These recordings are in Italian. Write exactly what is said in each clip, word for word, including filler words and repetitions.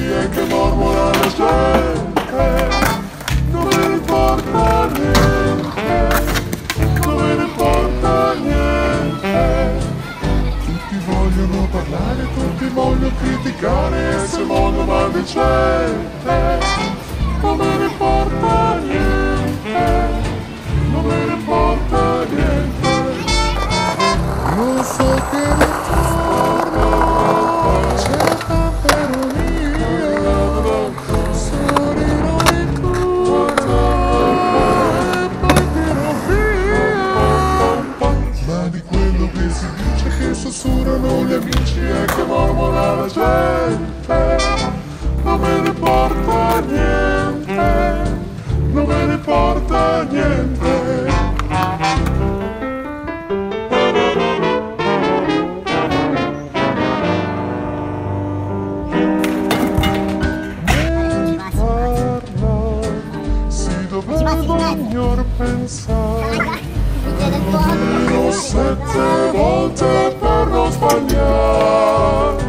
amici e che mormora la gente, non me ne importa niente, non me ne importa niente. Tutti vogliono parlare, tutti vogliono criticare, e se il mondo maledicente, non me ne importa niente, non me ne importa niente. Lo so che ritorno, c'è tanta ironia, sorrirò intorno e poi dirò via. Ma di quello che si dice, che sussurrano gli amici e che mormora la gente, non me ne importa niente, non me ne importa niente. Voglio pensare, dirò sette volte per non sbagliare.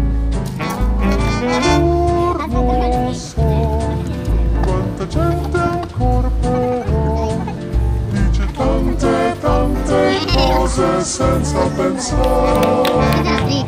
Non so quanta gente ancora però dice tante tante cose senza pensare.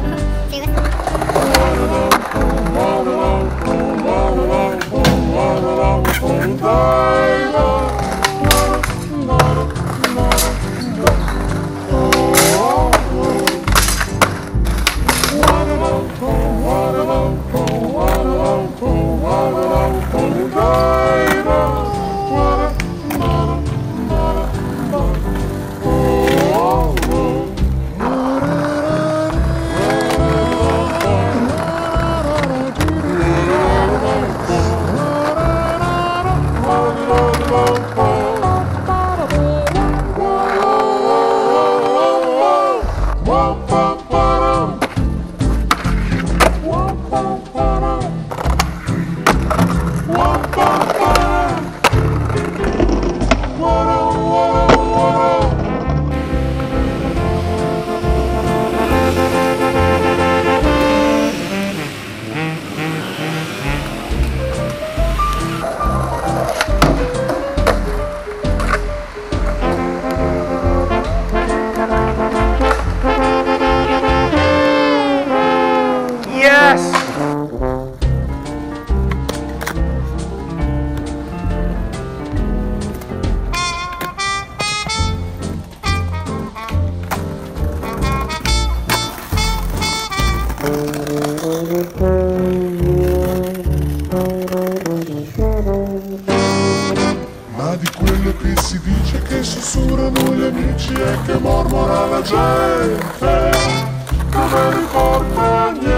Ma di quello che si dice, che sussurrano gli amici e che mormora la gente, non me ne importa niente.